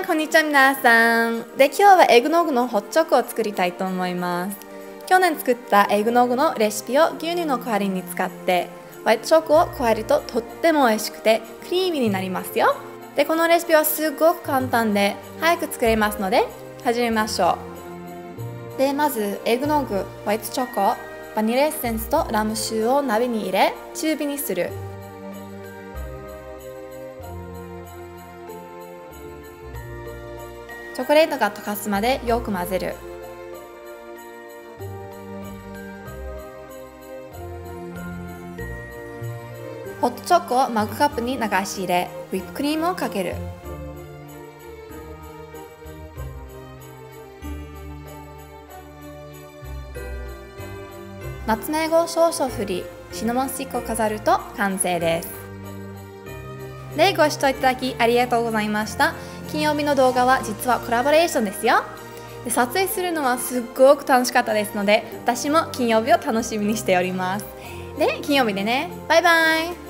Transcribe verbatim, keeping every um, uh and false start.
こんにちは皆さん。で、今日はエグノグのホットチョコを作りたいと思います。去年作ったエグノグのレシピを牛乳の代わりに使ってホワイトチョコを加えるととっても美味しくてクリーミーになりますよ。で、このレシピはすごく簡単で早く作れますので始めましょう。で、まずエグノグ、ホワイトチョコ、バニラエッセンスとラム酒を鍋に入れ中火にする。チョコレートが溶かすまでよく混ぜる。ホットチョコをマグカップに流し入れ、ホイップクリームをかける。ナツメグを少々振り、シナモンスティックを飾ると完成です。で、ご視聴いただきありがとうございました。金曜日の動画は実はコラボレーションですよ。で、撮影するのはすっごく楽しかったですので、私も金曜日を楽しみにしております。で、金曜日でね。バイバイ。